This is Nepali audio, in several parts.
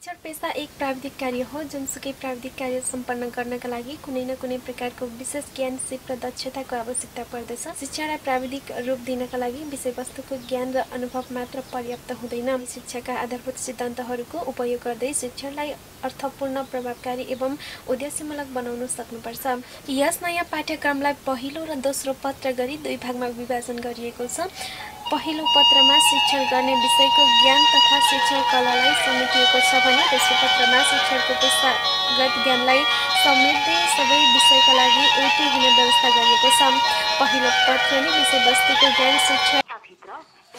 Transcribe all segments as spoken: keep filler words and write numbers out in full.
शिक्षण पेशा एक प्राविधिक कार्य हो जुनसुकै प्राविधिक कार्य सम्पन्न गर्नका लागि कुनै न कुनै प्रकारको विशेष ज्ञान सिप र दक्षताको आवश्यकता पर्दछ। शिक्षालाई प्राविधिक रूप दिनका लागि विषयवस्तुको ज्ञान र अनुभव मात्र पर्याप्त हुँदैन। शिक्षाका आधारभूत सिद्धान्तहरूको उपयोग गर्दै शिक्षणलाई अर्थपूर्ण, प्रभावकारी एवं उद्देश्यमूलक बनाउन सक्नुपर्छ। यस नयाँ पाठ्यक्रमलाई पहिलो र दोस्रो पत्र गरी दुई भागमा विभाजन गरिएको छ। पहिलो पत्रमा शिक्षण गर्ने विषयको ज्ञान तथा शिक्षण कलालाई समेटिएको छ भने दोस्रो पत्रमा शिक्षणको पेशागत ज्ञानलाई समेट्दै सबै विषयका लागि एउटै हुने व्यवस्था गरिएको छ। पहिलो पत्रले विषयवस्तुको ज्ञान शिक्षाभित्र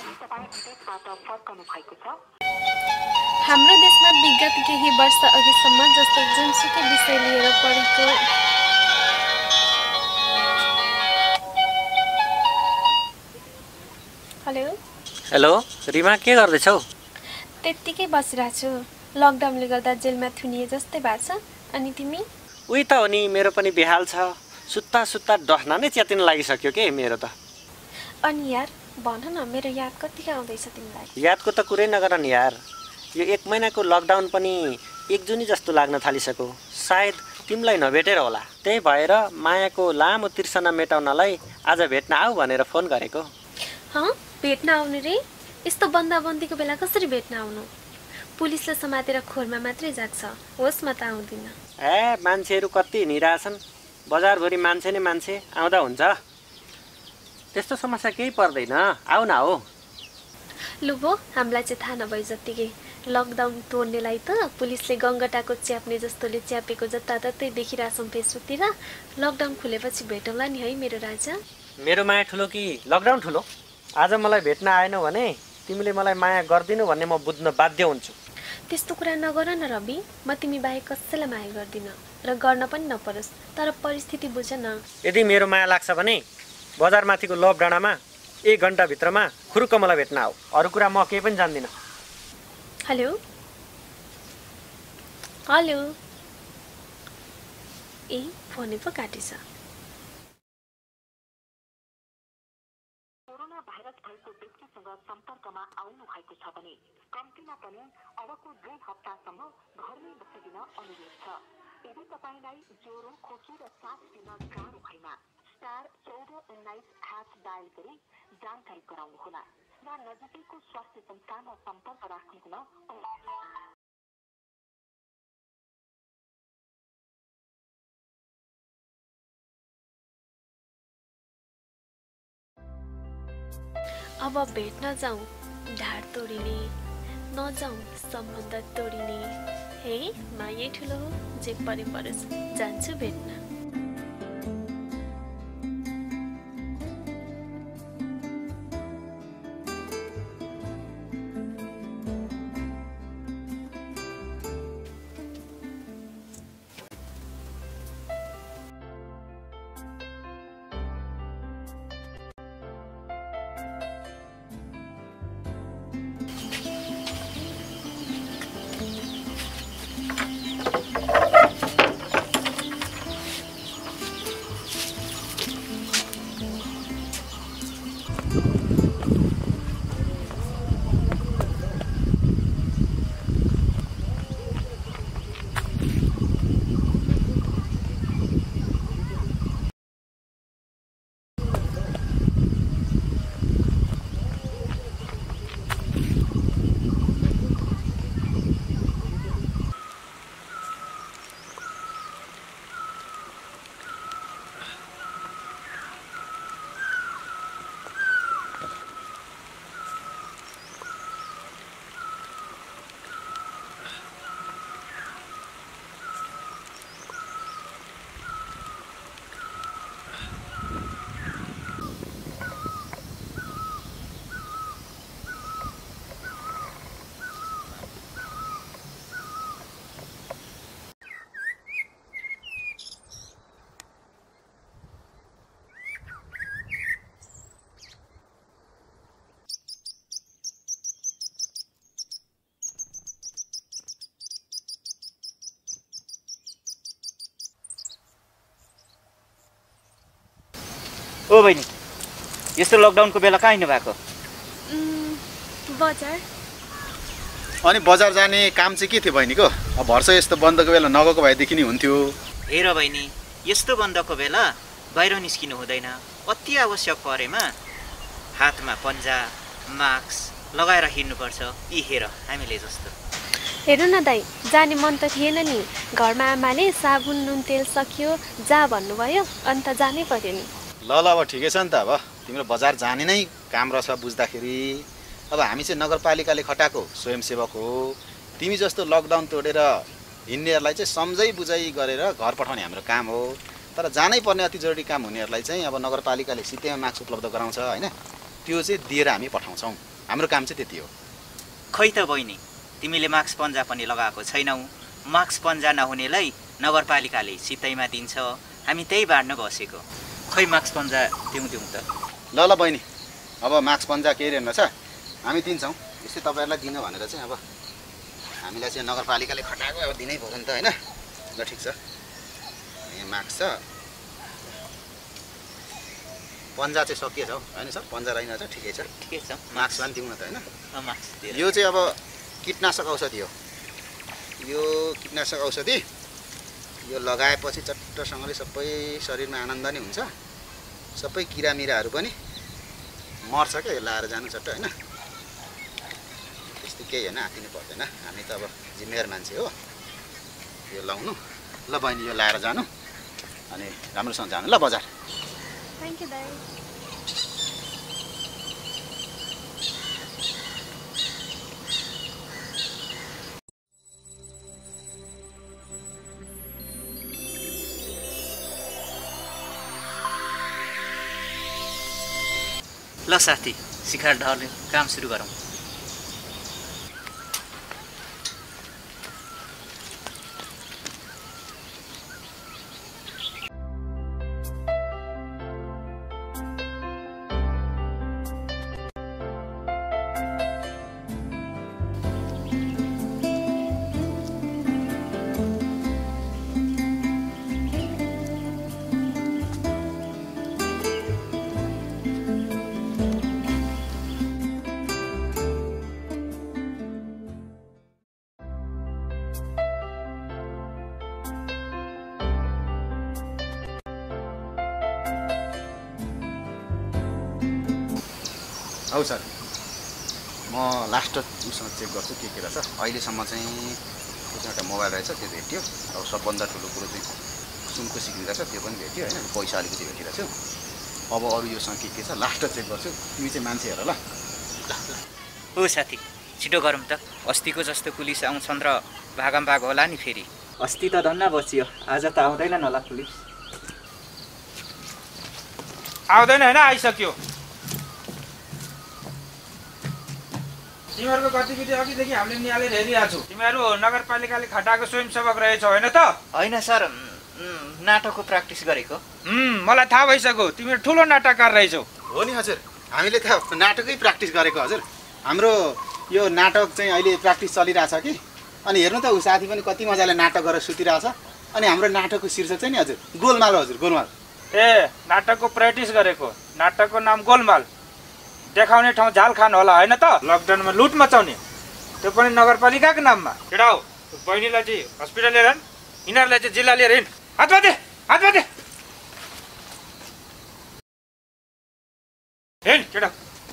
हाम्रो देशमा विगत केही वर्ष अघिसम्म जस्तो जुनसुकै विषय लिएर पढेको हेलो हेलो रिमा, के गर्दैछौ? त्यत्तिकै बसिरहेको छु। लकडाउनले गर्दा जेलमा थुनिए जस्तै भएको छ। अनि तिमी? उही त हो नि, मेरो पनि बेहाल छ। सुत्ता सुत्ता डहना नै च्यातिन लागिसक्यो के मेरो त। अनि यार भन न, मेरो याद कतिको आउँदैछ तिमीलाई? यादको त कुरै नगर नि यार। यो एक महिनाको लकडाउन पनि एक जुनी जस्तो लाग्न थालिसक्यो। सायद तिमीलाई नभेटेर होला। त्यही भएर मायाको लामो तिर्सना मेटाउनलाई आज भेट्न आऊ भनेर फोन गरेको। हँ, भेट्न आउनु रे? यस्तो बन्दाबन्दीको बेला कसरी भेट्न आउनु? पुलिसले समातेर खोरमा मात्रै जाग्छ। होस्, म त आउँदिन। ए, मान्छेहरू कति हिँडिरहेछन्। बजारभरि मान्छे नै मान्छे, आउँदा हुन्छ। त्यस्तो समस्या केही पर्दैन, आऊ न हो। लु भो, हामीलाई चाहिँ थाहा नभए जत्तिकै लकडाउन तोड्नेलाई त पुलिसले गङ्गटाको च्याप्ने जस्तोले च्यापेको जताततै देखिरहेछौँ फेसबुकतिर। लकडाउन खुलेपछि भेटौँला नि है मेरो राजा। मेरो माया ठुलो कि लकडाउन ठुलो? आज मलाई भेट्न आएनौ भने तिमीले मलाई माया गर्दिनौ भन्ने म बुझ्न बाध्य हुन्छु। त्यस्तो कुरा नगर न रवि। म तिमी बाहेक कसैलाई माया गर्दिन र गर्न पनि नपरोस्। तर परिस्थिति बुझ न। यदि मेरो माया लाग्छ भने बजारमाथिको लभ डाँडामा एक घन्टाभित्रमा खुरुक्क मलाई भेट्न आऊ। अरू कुरा म केही पनि जान्दिनँ। हेलो हेलो ए फोनै पो काटेछ। कोरोना भाइरस भएको व्यक्तिसँग सम्पर्कमा आउनु भएको छ भने कम्तीमा पनि अबको दुई हप्तासम्म घरमै बसिदिन अनुरोध छ। यदि तपाईँलाई ज्वरो, खोकी र सास लिन गाह्रो भएमा स्टार चौध उन्नाइस हात डायल गरी जानकारी गराउनुहोला वा नजिकैको स्वास्थ्य संस्थानमा सम्पर्क राख्नुहुन अब भेट्न जाउँ ढाड तोडिने, नजाउँ सम्बन्ध तोडिने। हे मायै ठुलो हो, जे परे परोस्, जान्छु भेट्न। ओ बहिनी, यस्तो लकडाउनको बेला कहाँ हिँड्नु भएको? बजार। अनि बजार जाने काम चाहिँ के थियो बहिनीको? अब भर्छ यस्तो बन्दको बेला नगएको भएदेखि नि हुन्थ्यो। हेर बहिनी, यस्तो बन्दको बेला बाहिर निस्किनु हुँदैन। अति आवश्यक परेमा हातमा पन्जा मास्क लगाएर हिँड्नुपर्छ। यी हेर हामीले जस्तो। हेर्नु न दाइ, जाने मन त थिएन नि। घरमा आमाले साबुन नुन तेल सकियो जा भन्नुभयो, अन्त जानै पर्यो नि। ल ल अब ठिकै छ नि त। अब तिम्रो बजार जाने नै काम रहेछ बुझ्दाखेरि। अब हामी चाहिँ नगरपालिकाले खटाएको स्वयंसेवक हो। तिमी जस्तो लकडाउन तोडेर हिँड्नेहरूलाई चाहिँ सम्झै बुझाइ गरेर घर पठाउने हाम्रो काम हो। तर जानै पर्ने अति जरुरी काम हुनेहरूलाई चाहिँ अब नगरपालिकाले सित्तैमा मास्क उपलब्ध गराउँछ होइन, त्यो चाहिँ दिएर हामी पठाउँछौँ। हाम्रो काम चाहिँ त्यति हो। खै त बहिनी, तिमीले मास्क पन्जा पनि लगाएको छैनौ। मास्क पन्जा नहुनेलाई नगरपालिकाले सित्तैमा दिन्छ, हामी त्यही बाँड्न बसेको। खै मास्क पन्जा दिउँ दिउँ त। ल ल बहिनी, अब मास्क पन्जा केही रहेन छ, हामी दिन्छौँ। यस्तै तपाईँहरूलाई दिनु भनेर चाहिँ अब हामीलाई चाहिँ नगरपालिकाले खटाएको अब दिनै पर्यो नि त होइन। ल ठिक छ, यहाँ मास्क छ, पन्जा चाहिँ सकिएछ हौ होइन सर? पन्जा रहेन छ, ठिकै छ ठिकै छ। मास्क पनि दिउँ न त होइन। मास्क यो चाहिँ अब कीटनाशक औषधि हो। यो कीटनाशक औषधि यो लगाएपछि चट्टसँगले सबै शरीरमा आनन्द नै हुन्छ। सबै किरामिराहरू पनि मर्छ क्या यो लाएर जानु चट्ट होइन। त्यस्तो केही होइन, आत्तिनु पर्दैन। हामी त अब जिम्मेवार मान्छे हो। यो लाउनु ल बहिनी, यो लाएर जानु अनि राम्रोसँग जानु ल बजार। थ्याङ्क यू दाइ। ल साथी, शिखर ढल्यो, काम सुरु गरौँ। हौ सर, म लास्ट उसँग चेक गर्छु के के रहेछ। अहिलेसम्म चाहिँ एउटा मोबाइल रहेछ, त्यो भेट्यो। अब सबभन्दा ठुलो कुरो चाहिँ सुनको सिक्री रहेछ, त्यो पनि भेट्यो होइन। पैसा अलिकति भेटिरहेको छु। अब अरू योसँग के के छ लास्ट चेक गर्छु। तिमी चाहिँ मान्छे हेर ल। हो साथी, छिटो गरौँ त। अस्तिको जस्तो पुलिस आउँछन् र भागम भाग होला नि फेरि। अस्ति त धन्न बचियो, आज त आउँदैनन् होला पुलिस। आउँदैन होइन, आइसक्यो। तिमीहरूको गतिविधि अघिदेखि हामीले निहालेर हेरिरहेको छौँ। तिमीहरू नगरपालिकाले खटाएको स्वयंसेवक रहेछौ होइन त? होइन सर, नाटकको प्र्याक्टिस गरेको। मलाई थाहा भइसक्यो, तिमीहरू ठुलो नाटककार रहेछौ। हो नि हजुर, हामीले त नाटकै प्र्याक्टिस गरेको हजुर। हाम्रो यो नाटक चाहिँ अहिले प्र्याक्टिस चलिरहेछ कि। अनि हेर्नु त ऊ साथी पनि कति मजाले नाटक गरेर सुतिरहेछ। अनि हाम्रो नाटकको शीर्षक चाहिँ नि हजुर गोलमाल हो हजुर, गोलमाल। ए, नाटकको प्र्याक्टिस गरेको। नाटकको नाम गोलमाल। देखाउने ठाउँ झाल खान होला होइन त? लकडाउनमा लुट मचाउने, त्यो पनि नगरपालिकाको नाममा। केटा हो, बहिनीलाई चाहिँ हस्पिटल लिएर यिनीहरूलाई चाहिँ जिल्ला लिएर हिँड। हातमा दे, हातमा दे, हिँड केटा।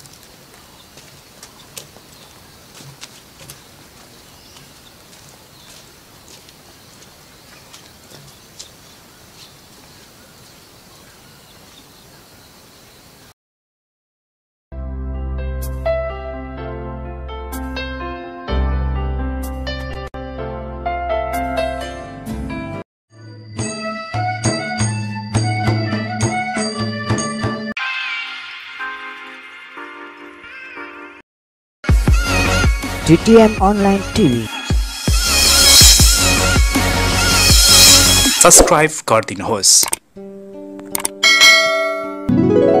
T T M Online T V subscribe गरिदिनुहोस्।